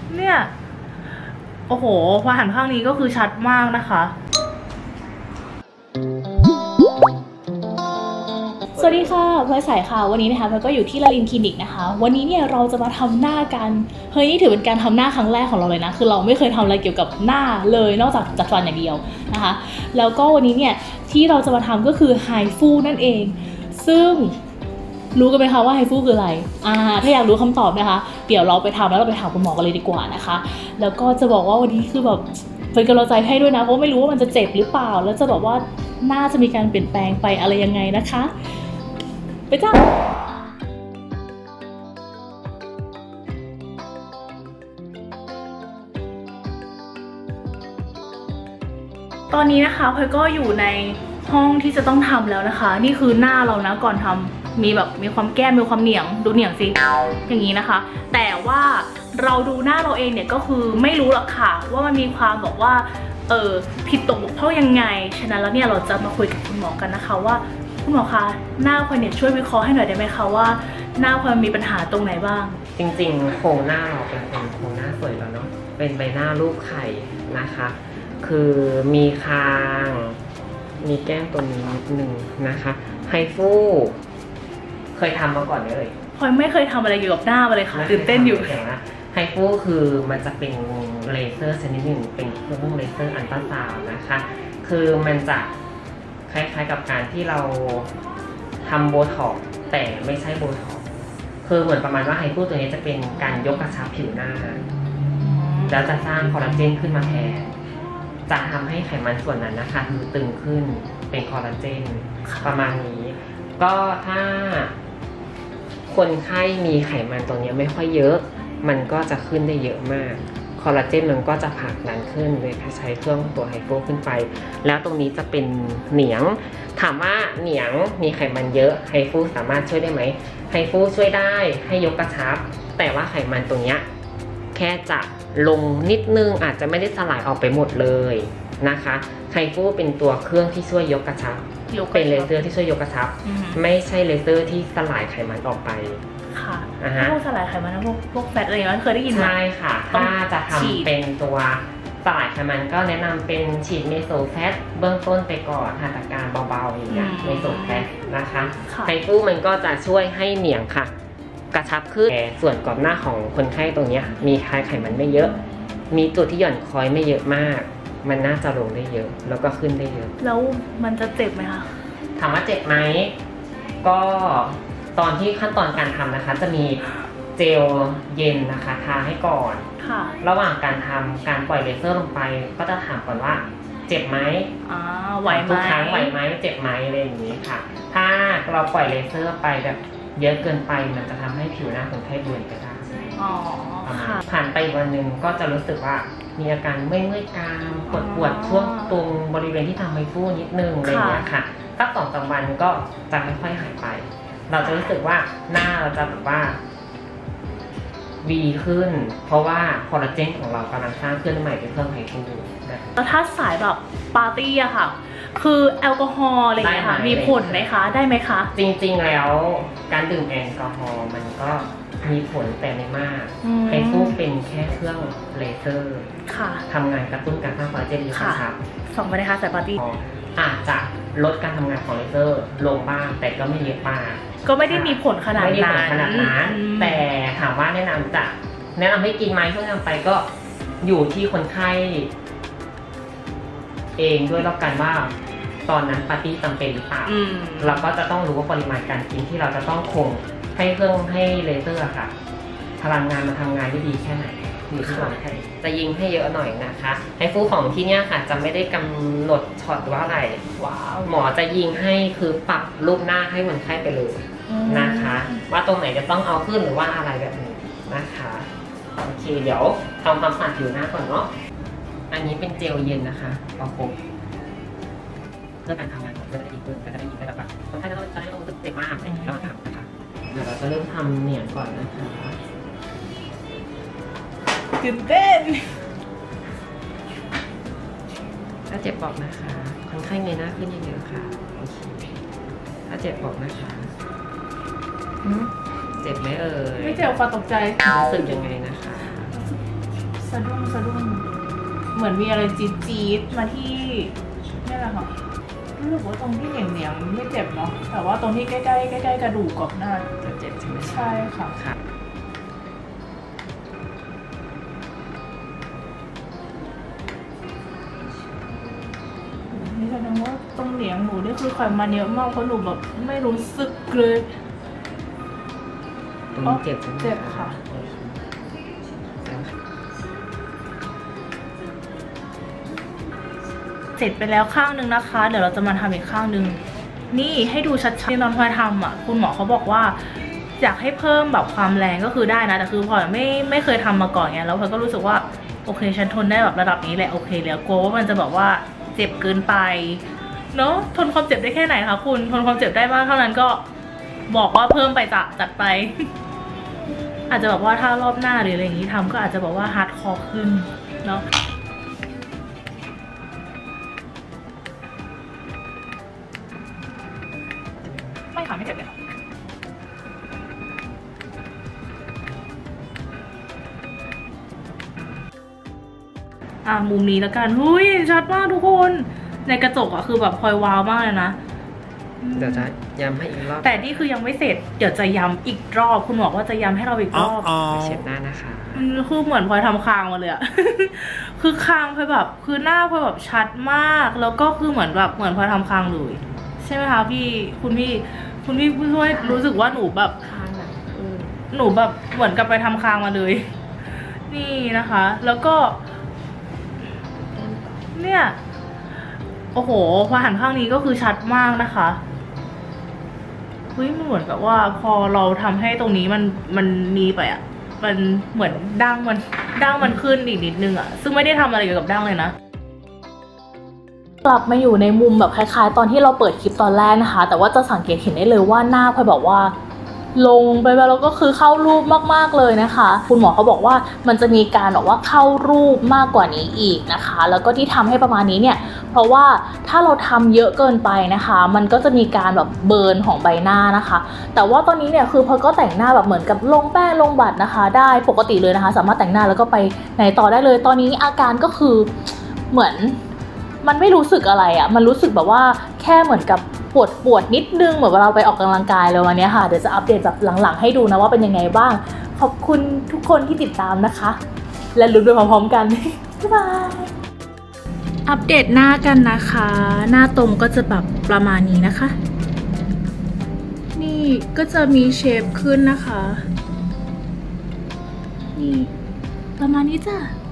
เนี่ยโอ้โหพอหันข้างนี้ก็คือชัดมากนะคะสวัสดีค่ะพลอยใสค่ะวันนี้นะคะพลอยก็อยู่ที่ลาลินคลินิกนะคะวันนี้เนี่ยเราจะมาทำหน้ากันเฮ้ยนี่ถือเป็นการทำหน้าครั้งแรกของเราเลยนะคือเราไม่เคยทำอะไรเกี่ยวกับหน้าเลยนอกจากจัดฟันอย่างเดียวนะคะแล้วก็วันนี้เนี่ยที่เราจะมาทำก็คือไฮฟูนั่นเองซึ่งรู้กันไหมคะว่าไฮฟูคืออะไรถ้าอยากรู้คำตอบนะคะเดี๋ยวเราไปทำแล้วเราไปถามคุณหมอกันเลยดีกว่านะคะแล้วก็จะบอกว่าวันนี้คือแบบเป็นกำลังใจให้ด้วยนะเพราะไม่รู้ว่ามันจะเจ็บหรือเปล่าแล้วจะบอกว่าหน้าจะมีการเปลี่ยนแปลงไปอะไรยังไงนะคะไปจ้าตอนนี้นะคะพลอยก็อยู่ในห้องที่จะต้องทำแล้วนะคะนี่คือหน้าเรานะก่อนทำมีความแก้มมีความเหนียงดูเหนียงสิอย่างนี้นะคะแต่ว่าเราดูหน้าเราเองเนี่ยก็คือไม่รู้หรอกค่ะว่ามันมีความบอกว่าผิดตกบกพร่องยังไงฉะนั้นแล้วเนี่ยเราจะมาคุยกับคุณหมอกันนะคะว่าคุณหมอคะหน้าพลอยเนี่ยช่วยวิเคราะห์ให้หน่อยได้ไหมคะว่าหน้าพลอยมีปัญหาตรงไหนบ้างจริงๆโครงหน้าเราเป็นโครงหน้าสวยแล้วเนาะเป็นใบหน้ารูปไข่นะคะคือมีคางมีแก้มตัวนี้นิดนึงนะคะไฮฟูเคยทำมาก่อนไหมเลยพลอยไม่เคยทำอะไรเกี่ยวกับหน้ามาเลยค่ะตื่นเต้นอยู่ไฮฟูคือมันจะเป็นเลเซอร์ชนิดหนึ่งเป็นเครื่องเลเซอร์อัลตราซาวน์นะคะคือมันจะคล้ายๆกับการที่เราทำโบท็อกซ์แต่ไม่ใช่โบท็อกซ์คือเหมือนประมาณว่าไฮฟูตัวนี้จะเป็นการยกกระชับผิวหน้าแล้วจะสร้างคอลลาเจนขึ้นมาแทนจะทำให้ไขมันส่วนนั้นนะคะคือตึงขึ้นเป็นคอลลาเจนประมาณนี้ก็ถ้าคนไข้มีไขมันตรงนี้ไม่ค่อยเยอะมันก็จะขึ้นได้เยอะมากคอลลาเจนมันก็จะผลักดันขึ้นโดยใช้เครื่องตัวไฮโฟขึ้นไปแล้วตรงนี้จะเป็นเหนียงถามว่าเหนียงมีไขมันเยอะไฮโฟสามารถช่วยได้ไหมไฮโฟช่วยได้ให้ยกกระชับแต่ว่าไขมันตรงนี้แค่จะลงนิดนึงอาจจะไม่ได้สลายออกไปหมดเลยนะคะไฮโฟเป็นตัวเครื่องที่ช่วยยกกระชับเป็นเลเซอร์ที่ช่วยยกกระชับไม่ใช่เลเซอร์ที่สลายไขมันออกไปค่ะพวกสลายไขมันนะพวกแฟตอะไรอย่างเงี้ยเคยได้ยินไหมใช่ค่ะถ้าจะทำเป็นตัวสลายไขมันก็แนะนำเป็นฉีดเมโซแฟตเบื้องต้นไปก่อนหัตถการเบาๆอย่างเงี้ยเมโซแฟตนะคะไฮฟูมันก็จะช่วยให้เหนียงค่ะกระชับขึ้นแต่ส่วนกรอบหน้าของคนไข้ตรงนี้มีไขมันไม่เยอะมีจุดที่หย่อนคอยไม่เยอะมากมันน่าจะลงได้เยอะแล้วก็ขึ้นได้เยอะแล้วมันจะเจ็บไหมคะถามว่าเจ็บไหมก็ตอนที่ขั้นตอนการทำนะคะจะมีเจลเย็นนะคะทาให้ก่อนระหว่างการทำการปล่อยเลเซอร์ลงไปก็จะถามก่อนว่าเจ็บไหมไหวไหมทุกครั้งไหวไหมเจ็บไหมอะไรอย่างนี้ค่ะถ้าเราปล่อยเลเซอร์ไปแบบเยอะเกินไปมันจะทำให้ผิวหน้าคนไข้เบื่อก็ได้ผ่านไปวันหนึ่งก็จะรู้สึกว่ามีอาการเมื่อยกรามปวดช่วงตรงบริเวณที่ทำไฮฟูนิดนึงอะไรอย่างเงี้ยค่ะสัก2-3 วันก็จะค่อยๆหายไปเราจะรู้สึกว่าหน้าเราจะแบบว่าวีขึ้นเพราะว่าคอลลาเจนของเรากำลังสร้างขึ้นใหม่เป็นเครื่องไฮฟูแล้วถ้าสายแบบปาร์ตี้อะค่ะคือแอลกอฮอล์อะไรอย่างเงี้ยค่ะมีผลไหมคะได้ไหมคะจริงๆแล้วการดื่มแอลกอฮอล์มันก็มีผลแต่ไม่มากไฮฟูเป็นแค่เครื่องเลเซอร์ทำงานกระตุ้นการสร้างคอลลาเจนยกกระชับส่งไปนะคะสายปาร์ตี้อาจจะลดการทำงานของเลเซอร์ลงบ้างแต่ก็ไม่เยอะมากก็ไม่ได้มีผลขนาดนั้นแต่ถามว่าแนะนำให้กินไหมช่วงทำไปก็อยู่ที่คนไข้เองด้วยแล้วกันว่าตอนนั้นปาร์ตี้จำเป็นหรือเปล่าเราก็จะต้องรู้ว่าปริมาณการกินที่เราจะต้องคงให้เครื่องให้เลเซอร์ค่ะพลังงานมาทำงานได้ดีแค่ไหนอยู่ที่คนไข้จะยิงให้เยอะหน่อยนะคะไฮฟูของที่เนี้ยค่ะจะไม่ได้กำหนดช็อตว่าอะไรหมอจะยิงให้คือปรับรูปหน้าให้คนไข้ไปเลยนะคะว่าตรงไหนจะต้องเอาขึ้นหรือว่าอะไรแบบนี้นะคะโอเคเดี๋ยวทำความสะอาดผิวหน้าก่อนเนาะอันนี้เป็นเจลเย็นนะคะประกบเพื่อการทำงานของจะได้ดีขึ้นจะได้ยิงได้แบบคนไข้จะได้รู้สึกเจ็บมากในระหว่างทำนะคะเดี๋ยวเราจะเริ่มทำเหนียงก่อนนะคะตื่นเต้นถ้าเจ็บบอกนะคะคนไข้เงยหน้าขึ้นเยอะๆค่ะโอเคถ้าเจ็บบอกนะคะเจ็บไหมเอ่ยไม่เจ็บค่ะตกใจรู้สึกยังไงนะคะะดุ้งเหมือนมีอะไรจี๊ดมาที่นี่แหละค่ะรู้สึกว่าตรงที่เหนียงไม่เจ็บเนาะแต่ว่าตรงที่ใกล้กระดูกกับหน้าจะเจ็บใช่ไหมใช่ค่ะนี่แสดงว่าตรงเหนียงหนูนี่คือไขมันเยอะมากเพราะหนูแบบไม่รู้สึกเลยตรงนี้เจ็บใช่ไหมเจ็บค่ะเสร็จไปแล้วข้างนึงนะคะเดี๋ยวเราจะมาทำอีกข้างนึงนี่ให้ดูชัดๆที่ตอนพลอยทำอ่ะคุณหมอเขาบอกว่าอยากให้เพิ่มแบบความแรงก็คือได้นะแต่คือพลอยไม่เคยทำมาก่อนไงแล้วพลอยก็รู้สึกว่าโอเคฉันทนได้แบบระดับนี้แหละโอเคแล้วกลัวว่ามันจะแบบว่าเจ็บเกินไปเนาะทนความเจ็บได้แค่ไหนคะคุณทนความเจ็บได้มากเท่านั้นก็บอกว่าเพิ่มไปจัดไป อาจจะแบบว่าถ้ารอบหน้าหรืออะไรอย่างนี้ทำก็อาจจะบอกว่าฮาร์ดคอร์ขึ้นเนาะไม่ค่ะไม่เจ็บเลยมุมนี้แล้วกันหุ้ยชัดมากทุกคนในกระจกอะคือแบบพลอยว้าวมากเลยนะเดี๋ยวจะย้ำให้อีกรอบแต่นี่คือยังไม่เสร็จเดี๋ยวจะย้ำอีกรอบคุณหมอว่าจะย้ำให้เราอีกรอบเช็ดหน้านะคะคือเหมือนพลอยทำคางมาเลยอะ คือคางพลอยแบบคือหน้าพลอยแบบชัดมากแล้วก็คือเหมือนพลอยทำคางเลยใช่ไหมคะคุณพี่ช่วยรู้สึกว่าหนูแบบหนูแบบเหมือนกับไปทำคางมาเลย นี่นะคะแล้วก็เนี่ยโอ้โหพอหันข้างนี้ก็คือชัดมากนะคะเฮ้ยมันเหมือนกับว่าพอเราทำให้ตรงนี้มันมีไปอ่ะมันเหมือนดั้งมันขึ้นอีกนิดนึงอ่ะซึ่งไม่ได้ทำอะไรเกี่ยวกับดั้งเลยนะกลับมาอยู่ในมุมแบบคล้ายๆตอนที่เราเปิดคลิปตอนแรกนะคะแต่ว่าจะสังเกตเห็นได้เลยว่าหน้าพลอยบอกว่าลงไปแล้วก็คือเข้ารูปมากๆเลยนะคะคุณหมอเขาบอกว่ามันจะมีการบอกว่าเข้ารูปมากกว่านี้อีกนะคะแล้วก็ที่ทำให้ประมาณนี้เนี่ยเพราะว่าถ้าเราทำเยอะเกินไปนะคะมันก็จะมีการแบบเบิร์นของใบหน้านะคะแต่ว่าตอนนี้เนี่ยคือพอก็แต่งหน้าแบบเหมือนกับลงแป้งลงบัตรนะคะได้ปกติเลยนะคะสามารถแต่งหน้าแล้วก็ไปไหนต่อได้เลยตอนนี้อาการก็คือเหมือนมันไม่รู้สึกอะไรอะมันรู้สึกแบบว่าแค่เหมือนกับปวดนิดนึงเหมือนเวลาไปออกกำลังกายเลยวันนี้ค่ะเดี๋ยวจะอัปเดตแบบหลังๆให้ดูนะว่าเป็นยังไงบ้างขอบคุณทุกคนที่ติดตามนะคะและลุ้นไปพร้อมๆกัน บ๊ายบายอัปเดตหน้ากันนะคะหน้าตรงก็จะแบบประมาณนี้นะคะนี่ก็จะมีเชฟขึ้นนะคะนี่ประมาณนี้จ้ะ